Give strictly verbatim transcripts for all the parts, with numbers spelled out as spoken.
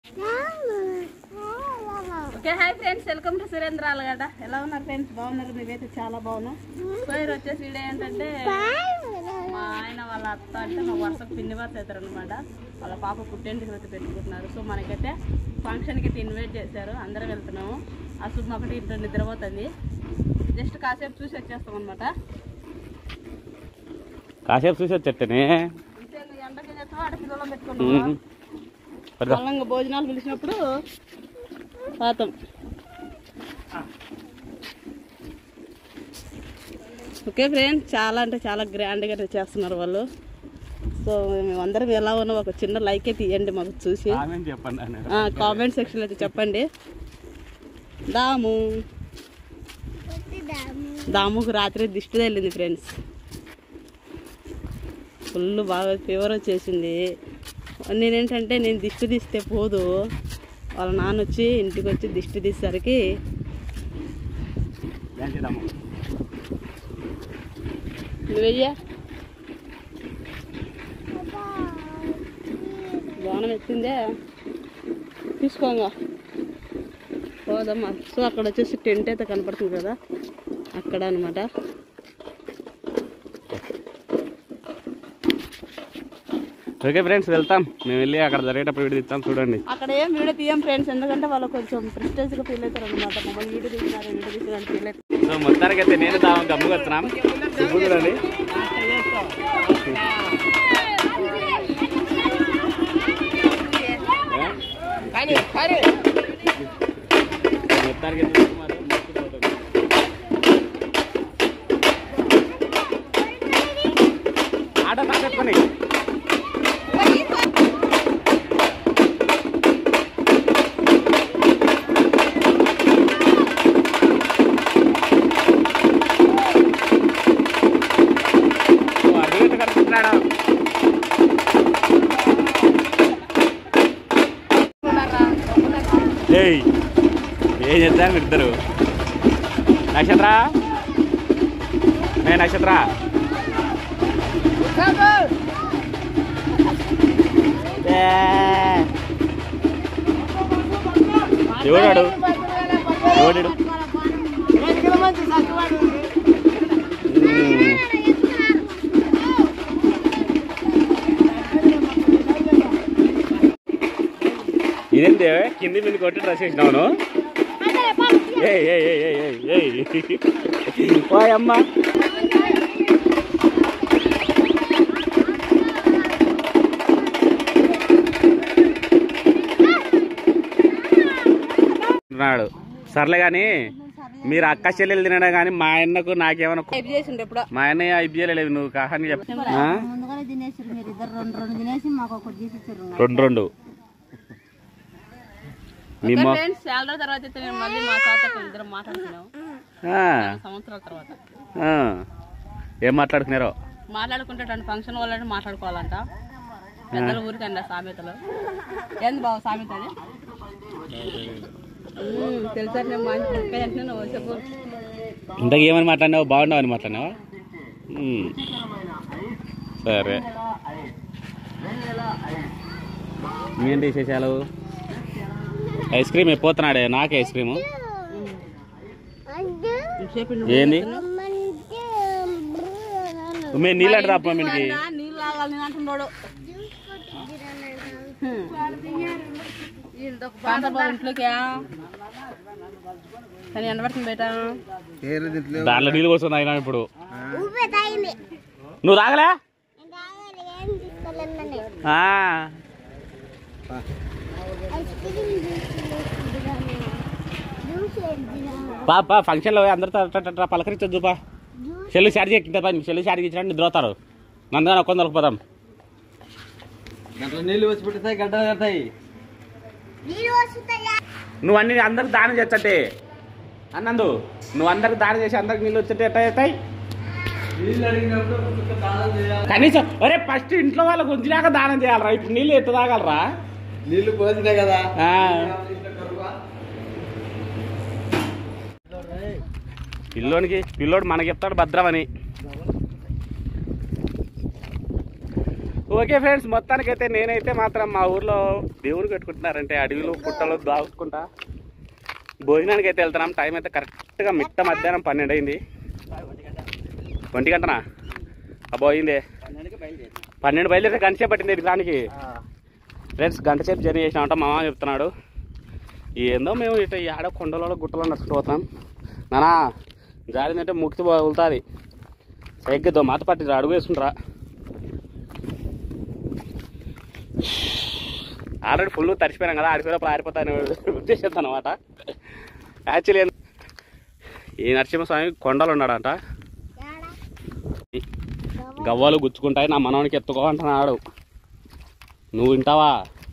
Okay hi friends, welcome to Surendra Allagadda. ఎలా ఉన్నారు friends? బాగున్నారు? మేమైతే చాలా బాగున్నాం. సో ఈరోజు వచ్చేసి వీడియో ఏంటంటే, మా ఆయన వాళ్ళ అత్త అంటే మా వరుసకు పిన్ని వార్త అవుతారు అనమాట. వాళ్ళ పాప పుట్టేంటికి అయితే పెట్టుకుంటున్నారు. సో మనకైతే ఫంక్షన్కి అయితే ఇన్వైట్ చేశారు, అందరం వెళ్తున్నాము. ఆ శుభ ఒకటి ఇంట్లో నిద్రపోతుంది. జస్ట్ కాసేపు చూసి వచ్చేస్తాం అనమాట. కాసేపు చూసి వచ్చేస్తేనే ఎండకి చేస్తాం, ఆడ పిల్లలు పెట్టుకున్నాం. పొలంగా భోజనాలు పిలిచినప్పుడు పాతం. ఓకే ఫ్రెండ్స్, చాలా అంటే చాలా గ్రాండ్గా చేస్తున్నారు వాళ్ళు. సో మేమందరం ఎలా ఉన్నాం, ఒక చిన్న లైక్ అయితే ఇవ్వండి మాకు చూసి. కామెంట్ సెక్షన్లో అయితే చెప్పండి. దాము దాముకు రాత్రి దిష్టి తగిలింది ఫ్రెండ్స్. ఫుల్ బాగా ఫీవర్ వచ్చేసింది. నేనేంటంటే నేను దిష్టి తీస్తే పోదు, వాళ్ళ నాన్న వచ్చి ఇంటికి వచ్చి దిష్టి తీసేసరికి నువ్వెయ్యా బాణం ఎత్తిందే తీసుకోగా పోదమ్మా. సో అక్కడ వచ్చేసి టెంట్ అయితే కనపడుతుంది కదా, అక్కడ అనమాట. ఓకే ఫ్రెండ్స్, వెళ్తాం. మేము వెళ్ళి అక్కడ జరిగేటప్పుడు వీడియో తీస్తాం, చూడండి. అక్కడ ఏం వీడియో తీయం ఫ్రెండ్స్, ఎందుకంటే వాళ్ళు కొంచెం ప్రెస్టేజ్గా ఫీల్ అవుతారు అనమాట. మమ్మల్ని వీడియో తీసినారు వీడియో తీసినారు ఫీల్ అవుతారు. సో మొత్తానికి అయితే నేను తాము గమ్ముగా వస్తున్నాం. చూడండి, మొత్తానికి ఆటో కాకెత్తుకొని ఏం చేద్దాం ఇద్దరు. నక్షత్ర నే నక్షత్ర ఎవడాడు ఎవడాడు ఇదేంటి కింది మీద కొట్టి డ్రెస్ వేసినావును? అమ్మా నాడు సర్లే కానీ మీరు అక్క చెల్లెలు తినడా కానీ మా ఆయనకు నాకేమన్నా మా ఆయన ఐదు చేయలేదు. నువ్వు కాహాని చెప్ప రెండు రెండు ఏం మాట్లాడుకున్నారో మాట్లాడుకుంటే ఫంక్షన్ వాళ్ళని మాట్లాడుకోవాలంట. పెద్దల ఊరికండి సామెతలు. ఏంది బాబు సామెత అది? తెలుసా? చెప్పు. ఇంతకు ఏమని మాట్లాడినావు? బాగున్నావు అని మాట్లాడినావా? సరే, ఏంటి విశేషాలు? ఐస్ క్రీమ్ అయిపోతున్నాడే, నాకే ఐస్ క్రీము. ఏంది మేము నీళ్ళు అంటే తప్ప మీకు నీళ్ళు తాగాలి అంటున్నాడు. ఇంట్లోకి కానీ ఎండబడుతుంది బయట. దాంట్లో నీళ్ళు కోసం తాగినా ఇప్పుడు. నువ్వు తాగలే? పాప ఫంక్షన్లో అందరితో పలకరించొద్దు. పా చెల్లు షార్జీ ఎక్కింది, చెల్లు షార్జీ ఇచ్చినట్టు నిద్రపోతారు. నందుగా ఒక్కొని దొరికిపోతాం. నీళ్ళు వచ్చి పెట్టిస్తాయి, గడ్డలు కడతాయి. నువ్వు అన్ని అందరికి దానం చేస్తే అన్నందు, నువ్వు అందరికి దానం చేసి అందరికి నీళ్ళు వచ్చేటే ఎట్ట అవుతాయి? కనీసం ఒరే ఫస్ట్ ఇంట్లో వాళ్ళ గుంజిలాగా దానం చేయాలరా. ఇప్పుడు నీళ్ళు ఎట్టు తాగలరా? నీళ్ళు పోసినాయి కదా. పిల్లోనికి పిల్లోడు మనకి చెప్తాడు భద్రమని. ఓకే ఫ్రెండ్స్, మొత్తానికైతే నేనైతే మాత్రం మా ఊర్లో దేవుని పెట్టుకుంటున్నారంటే అడవిలో పుట్టలు దాచుకుంటా భోజనానికి అయితే వెళ్తున్నాం. టైం అయితే కరెక్ట్గా మిట్ట మధ్యాహ్నం పన్నెండు అయింది. ఒంటి గంటనా అబ్బో అయింది. పన్నెండు బయలుదేరితే గంట సేపు పట్టింది ఇది దానికి. ఫ్రెండ్స్ గంట సేపు జర్నీ చేసినామంట మా మామ చెప్తున్నాడు. ఏందో మేము ఇట్లా ఈ ఆడ కొండలలో గుట్టలో నడుచుకుంటూ పోతాం. నానా జాడిందంటే ముక్తి వదులుతుంది. సైగ్గిద్దాం మాత పట్టి అడుగు వేసుకుంటారా. ఆల్రెడీ ఫుల్ తడిచిపోయినాం కదా, ఆడిపోయినప్పుడు ఆరిపోతాను ఉద్దేశిస్తాను అనమాట. యాక్చువల్లీ ఈ నరసింహస్వామి కొండలు ఉన్నాడంట. గవ్వలు గుచ్చుకుంటాయి, నా మనవనికి ఎత్తుకో అంటున్నాడు. నువ్వు వింటావా?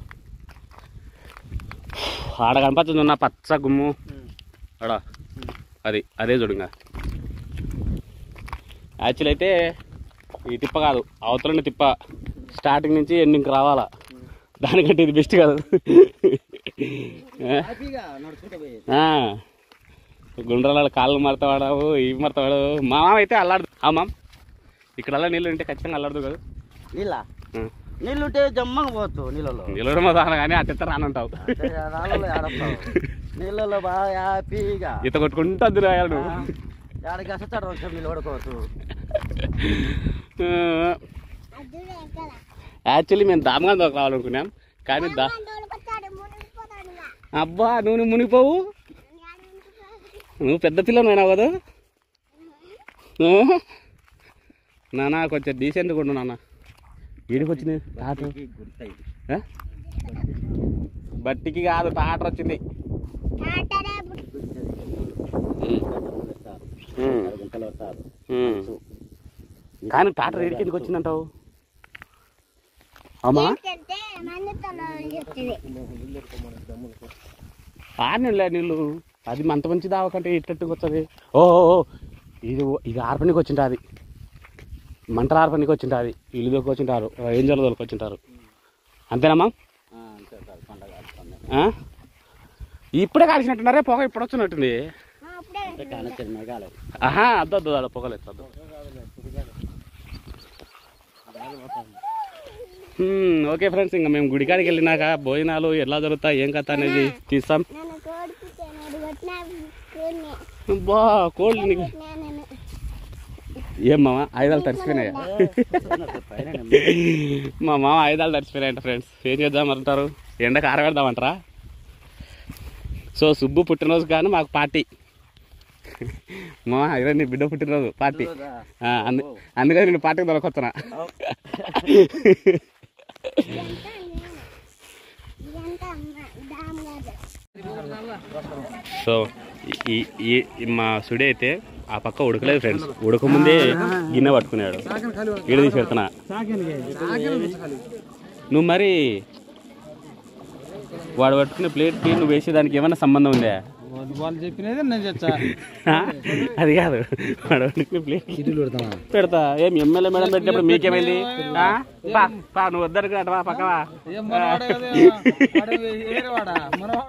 ఆడ కనపడుతుంది నా పచ్చ గుమ్ము ఆడ, అది అదే చూడుగా. యాక్చువల్ అయితే ఈ తిప్ప కాదు, అవతలని తిప్ప స్టార్టింగ్ నుంచి ఎండింగ్కి రావాలా. దానికంటే ఇది బెస్ట్ కాదు. గుండ్రాల కాళ్ళు మడతావాడావు, ఇవి మడతావాడు. మా మామ అయితే అల్లాడు. ఆ మామ ఇక్కడ అలా నీళ్ళు ఉంటే ఖచ్చితంగా అల్లాడదు కదా. నీళ్ళ నీళ్ళు ఉంటే జమ్మగా పోవచ్చు. నీళ్ళలో నీళ్ళు మొదలు కానీ అట్ట రానంటావు. నీళ్ళలో బాగా హ్యాపీగా ఈత కొట్టుకుంటూ అద్దు రాయాలి నువ్వు. ఆడికి వస్తాడు రోజు నీళ్ళు పడుకోవచ్చు. యాక్చువల్లీ మేము దామగా రావాలనుకున్నాం కానీ దా అబ్బా నువ్వు మునిగిపోవు, నువ్వు పెద్ద పిల్లలు అయినావు కదా నాన్న. కొంచెం డీసెంట్గా ఉండు నాన్న. వీడికి వచ్చింది టాటర్, బట్టికి కాదు టాటర్ వచ్చింది. కానీ టాటర్ వీడికి ఎందుకు వచ్చిందంటావు అమ్మా? ఆడినిలే నీళ్ళు, అది అంత మంచి దావకంటే ఇట్టట్టుకు వస్తుంది. ఓహో ఇది ఇది ఆర్పనికి వచ్చింటుంది, మంటల ఆర్పనికి వచ్చింటుంది, ఇల్లు దొరికి వచ్చింటారు, రేంజర్లు దొరికి వచ్చింటారు. అంతేనమ్మా? ఇప్పుడే కాల్చినట్టున్నారే పొగ, ఇప్పుడు వచ్చినట్టుంది. ఆహా అద్దు అద్దు అద్దు పొగలేదు అద్దు. ఓకే ఫ్రెండ్స్, ఇంకా మేము గుడికాడికి వెళ్ళినాక భోజనాలు ఎలా జరుగుతాయి ఏం కథ అనేది తీస్తాం. బా కోళ్ళు నీకు ఏం మామ ఆయుధాలు తడిచిపోయినాయా? మా మామ ఆయుధాలు తడిచిపోయినాయంట ఫ్రెండ్స్. ఏం చేద్దామంటారు? ఎండకు ఆరబెడదామంటారా? సో సుబ్బు పుట్టినరోజు కానీ మాకు పార్టీ. మా ఇదే నీ బిడ్డ పుట్టినరోజు పార్టీ, అందు అందుకని నేను పార్టీకి దొరకొస్తున్నా. సో ఈ మా సుడి అయితే ఆ పక్క ఉడకలేదు ఫ్రెండ్స్. ఉడకముందే గిన్నె పట్టుకున్నాడు, ఈడ తీసి పెడుతున్నా. నువ్వు మరి వాడు పట్టుకునే ప్లేట్కి నువ్వు వేసేదానికి ఏమన్నా సంబంధం ఉందా? వాళ్ళు చెప్పినది నేను చెప్తా. అది కాదు, వాడు పట్టుకునే ప్లేట్ పెడతా. ఏం ఎమ్మెల్యే మేడం పెట్టినప్పుడు మీకేమైంది? నువ్వు వద్దరు పక్కవా